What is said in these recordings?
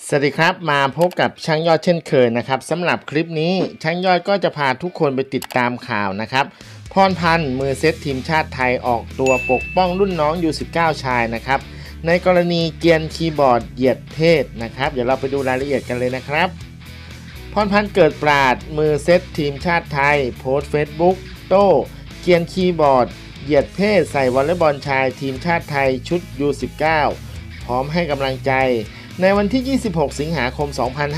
สวัสดีครับมาพบกับช่างยอดเช่นเคยนะครับสำหรับคลิปนี้ช่างยอดก็จะพาทุกคนไปติดตามข่าวนะครับพรพันธ์มือเซตทีมชาติไทยออกตัวปกป้องรุ่นน้องU19ชายนะครับในกรณีเกรียนคีย์บอร์ดเหยียดเพศนะครับเดี๋ยวเราไปดูรายละเอียดกันเลยนะครับพรพันธ์เกิดปราดมือเซตทีมชาติไทยโพสต์เฟซบุ๊กโต้เกรียนคีย์บอร์ดเหยียดเพศใส่วอลเลย์บอลชายทีมชาติไทยชุดU19พร้อมให้กำลังใจในวันที่ 26 สิงหาคม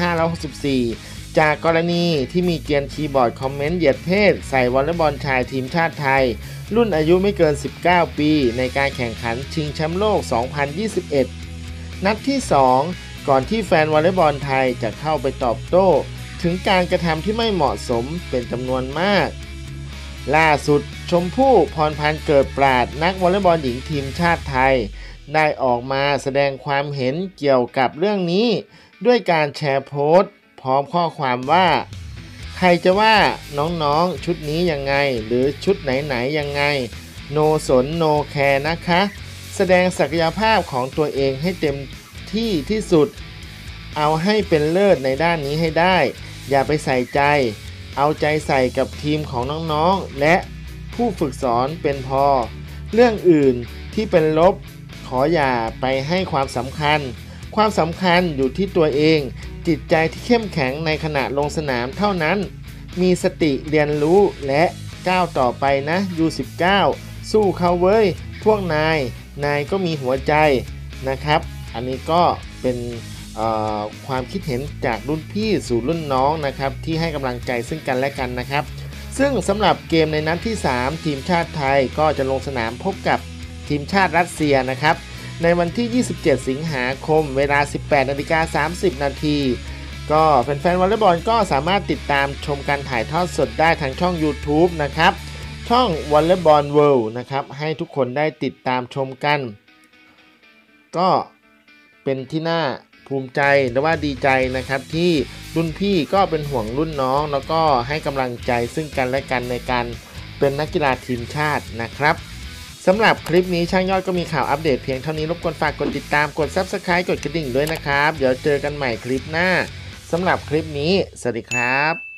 2564 จากกรณีที่มีเกรียนคีย์บอร์ดคอมเมนต์เหยียดเพศใส่วอลเลย์บอลชายทีมชาติไทยรุ่นอายุไม่เกิน 19 ปีในการแข่งขันชิงแชมป์โลก 2021 นัดที่ 2 ก่อนที่แฟนวอลเลย์บอลไทยจะเข้าไปตอบโต้ถึงการกระทำที่ไม่เหมาะสมเป็นจำนวนมากล่าสุดชมพู่พรพันธ์เกิดปราดนักวอลเลย์บอลหญิงทีมชาติไทยได้ออกมาแสดงความเห็นเกี่ยวกับเรื่องนี้ด้วยการแชร์โพสต์พร้อมข้อความว่าใครจะว่าน้องๆชุดนี้ยังไงหรือชุดไหนๆยังไงโนสนโนแคร์นะคะแสดงศักยภาพของตัวเองให้เต็มที่ที่สุดเอาให้เป็นเลิศในด้านนี้ให้ได้อย่าไปใส่ใจเอาใจใส่กับทีมของน้องๆและผู้ฝึกสอนเป็นพอเรื่องอื่นที่เป็นลบขออย่าไปให้ความสำคัญอยู่ที่ตัวเองจิตใจที่เข้มแข็งในขณะลงสนามเท่านั้นมีสติเรียนรู้และก้าวต่อไปนะU19สู้เขาเว้ยพวกนายก็มีหัวใจนะครับอันนี้ก็เป็นความคิดเห็นจากรุ่นพี่สู่รุ่นน้องนะครับที่ให้กำลังใจซึ่งกันและกันนะครับซึ่งสำหรับเกมในนัดที่ 3 ทีมชาติไทยก็จะลงสนามพบกับทีมชาติรัสเซียนะครับในวันที่ 27 สิงหาคมเวลา 18:30 นาทีก็แฟนๆวอลเลย์บอลก็สามารถติดตามชมการถ่ายทอดสดได้ทางช่อง YouTube นะครับช่องวอลเลย์บอลเวิลด์นะครับให้ทุกคนได้ติดตามชมกันก็เป็นที่น่าภูมิใจและว่าดีใจนะครับที่รุ่นพี่ก็เป็นห่วงรุ่นน้องแล้วก็ให้กำลังใจซึ่งกันและกันในการเป็นนักกีฬาทีมชาตินะครับสำหรับคลิปนี้ช่างยอดก็มีข่าวอัปเดตเพียงเท่านี้รบกวนฝากกดติดตามกด Subscribe กดกระดิ่งด้วยนะครับเดี๋ยวเจอกันใหม่คลิปหน้าสำหรับคลิปนี้สวัสดีครับ